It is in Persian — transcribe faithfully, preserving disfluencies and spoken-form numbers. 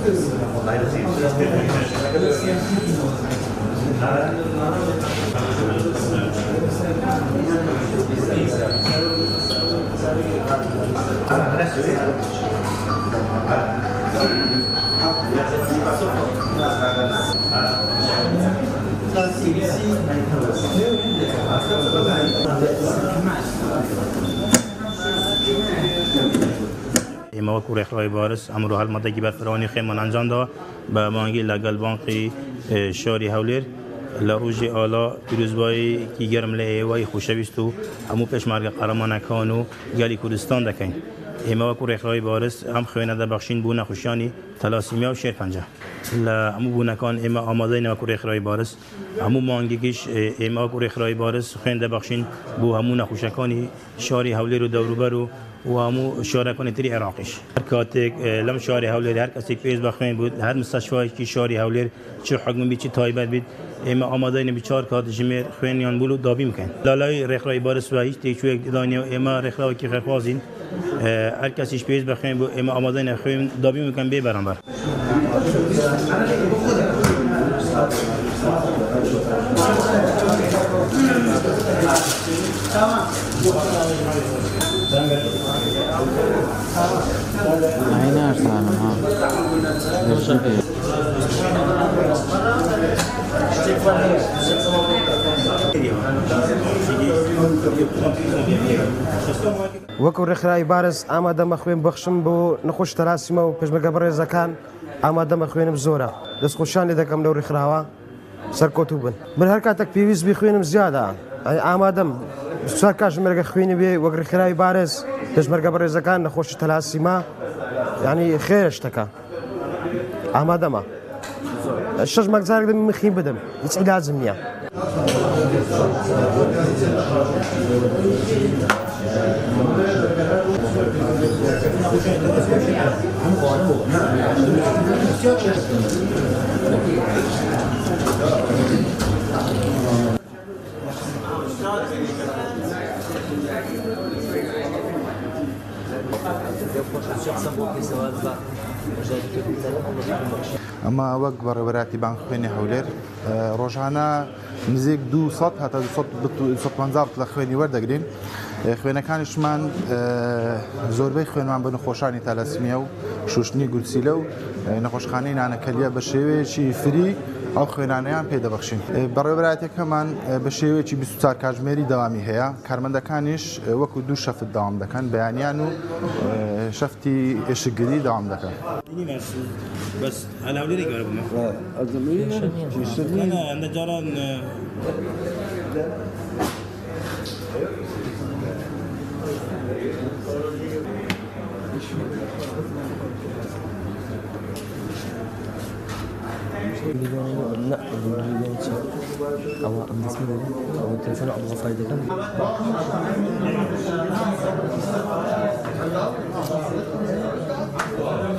اما وکو رخای بارس امرو حال ماده کی بفرانی خیمان انجام دا به مانگی لگل بانقی شاری هولر لروج آلا پیروزبایی کی گرم له وای خوشویستو همو پشمرگ قهرمان کانو گلی کردستان دکن اما وکو رخای بارس هم خوینه ده بخشین بو نخوشیانی تلاسیمیا و شیر پنجه لا همو بو نکان اما آماده نه وکو رخای بارس همو مانگیش اما وکو رخای بارس خوینده بخشین بو همو نخوشکانی شاری هولر و دوروبرو و همو شارکان تری عراقیش هر کاتک لم شاری هولر هر کسی پیش بخوین بود هر مستشفی کی شاری هولر چه حکم بی چه تایبت بید اما آماده نه بیچار کات جمر خوینیان بولو دابی میکن لالای رخای بارس و هیچ تیچو دانیا اما رخای کی خرفازین هر کسی پیش بخوین بود اما آماده نه خوین دابی میکن به برابر Aynen sana ha. Görüşürüz. وەکو ڕێکخراوی بارز ئامادەمە خوێن بەخشم بۆ نەخۆش تەلاسیمە و پێشمەرگە بەڕێزەکان ئامادەمە خوێنم زۆرە دەستخۆشیان لێ دەکەم لەو ڕێکخراوە سەرکۆتوو بن من هەر کاتێک پێویست بی خوێنم زیادە ئامادەم چوار کاتژمێرگە خوێنی بێ وەک ڕێکخراوی بارز پێشمەرگە بەڕێزەکان نەخۆشی تەلاسیمە یعنی خێرە شتەکە ئامادەمە شەش مەگزارێک دەبێ من خوێن بدەم هیچ عیلاجم نییە اما وەک بەڕێوەبەراتی بانک خوێنی هەولێر ڕۆژانە نزیک دو سەد هەتا سەد و پەنجا لە خوێنی وەردەگرین خوێنەکانیشمان زۆربەی خوێنمان بە نەخۆشانی تەلاسیمیا و شوشتنی گورسیلە و نەخۆشخانەی نانەکەلیە بە شێوەیەکی فری ئەو خوێنانەیان پێدەبەخشین بەڕێوەبەراتیەکەمان بە شێوەیەکی بیست و چوار کاتژمێری دەوامی هەیە کارمەندەکانیش وەکو دوو شەفت داوام دەکەن بەیانیان و شەفتی ئێشکگری داوام دەکەن بس على أولادك ولا بما؟ أنا أنا جاران لا أو عند اسمه أو التلفون أبغى فايدة كم